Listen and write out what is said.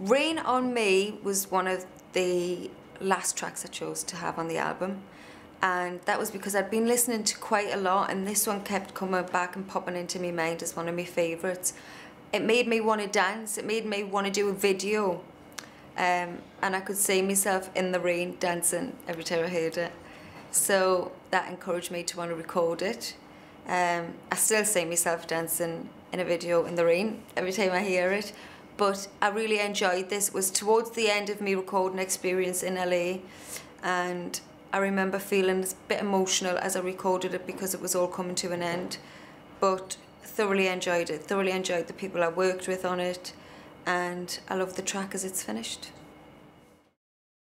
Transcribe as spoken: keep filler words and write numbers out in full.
Rain on Me was one of the last tracks I chose to have on the album, and that was because I'd been listening to quite a lot, and this one kept coming back and popping into my mind as one of my favourites. It made me want to dance, it made me want to do a video, um, and I could see myself in the rain dancing every time I heard it. So that encouraged me to want to record it. Um, I still see myself dancing in a video in the rain every time I hear it, but I really enjoyed this. It was towards the end of my recording experience in L A, and I remember feeling a bit emotional as I recorded it because it was all coming to an end, but thoroughly enjoyed it, thoroughly enjoyed the people I worked with on it, and I love the track as it's finished.